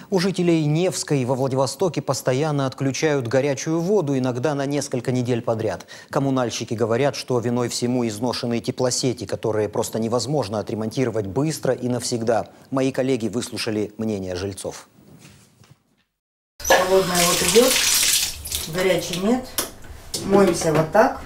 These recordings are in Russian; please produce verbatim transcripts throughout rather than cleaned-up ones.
У жителей Невской во Владивостоке постоянно отключают горячую воду, иногда на несколько недель подряд. Коммунальщики говорят, что виной всему изношенные теплосети, которые просто невозможно отремонтировать быстро и навсегда. Мои коллеги выслушали мнение жильцов. Холодная вот идет, горячей нет. Моемся вот так.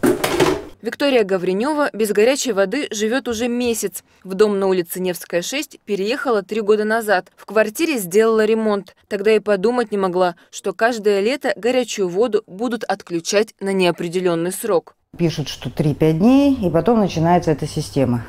Виктория Гавренева без горячей воды живет уже месяц. В дом на улице Невская, шесть переехала три года назад. В квартире сделала ремонт. Тогда и подумать не могла, что каждое лето горячую воду будут отключать на неопределенный срок. Пишут, что три-пять дней, и потом начинается эта система.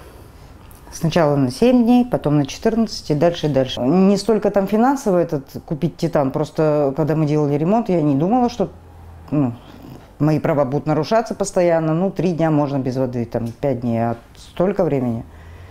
Сначала на семь дней, потом на четырнадцать и дальше и дальше. Не столько там финансово этот купить титан, просто когда мы делали ремонт, я не думала, что... Ну, мои права будут нарушаться постоянно. Ну, три дня можно без воды, там, пять дней, а столько времени.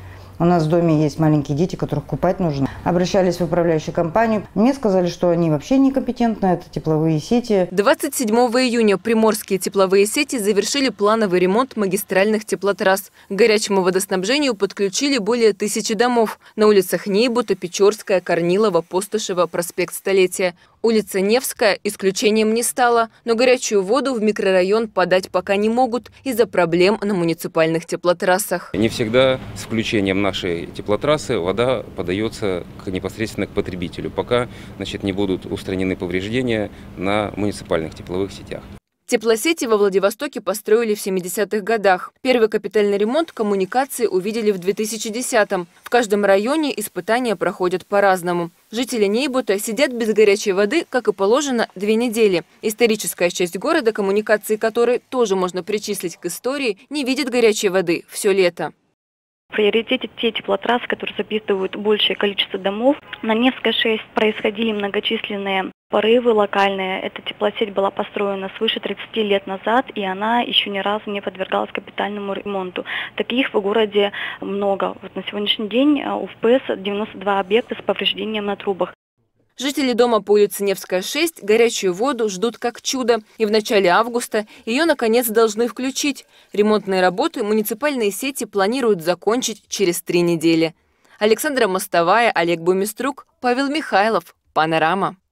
У нас в доме есть маленькие дети, которых купать нужно. Обращались в управляющую компанию. Мне сказали, что они вообще некомпетентны, это тепловые сети. двадцать седьмого июня приморские тепловые сети завершили плановый ремонт магистральных теплотрасс. К горячему водоснабжению подключили более тысячи домов. На улицах Нейбута, Печорская, Корнилова, Постышева, проспект Столетия. Улица Невская исключением не стала, но горячую воду в микрорайон подать пока не могут из-за проблем на муниципальных теплотрассах. Не всегда с включением нашей теплотрассы вода подается к, непосредственно к потребителю, пока, значит, не будут устранены повреждения на муниципальных тепловых сетях. Теплосети во Владивостоке построили в семидесятых годах. Первый капитальный ремонт коммуникации увидели в две тысячи десятом. В каждом районе испытания проходят по-разному. Жители Нейбута сидят без горячей воды, как и положено, две недели. Историческая часть города, коммуникации которой тоже можно причислить к истории, не видит горячей воды все лето. В приоритете те теплотрассы, которые запитывают большее количество домов. На Невской шесть происходили многочисленные порывы локальные. Эта теплосеть была построена свыше тридцати лет назад, и она еще ни разу не подвергалась капитальному ремонту. Таких в городе много. Вот на сегодняшний день у эф пэ эс девяносто два объекта с повреждением на трубах. Жители дома по улице Невская, шесть горячую воду ждут как чудо. И в начале августа ее, наконец, должны включить. Ремонтные работы муниципальные сети планируют закончить через три недели. Александра Мостовая, Олег Бумиструк, Павел Михайлов. Панорама.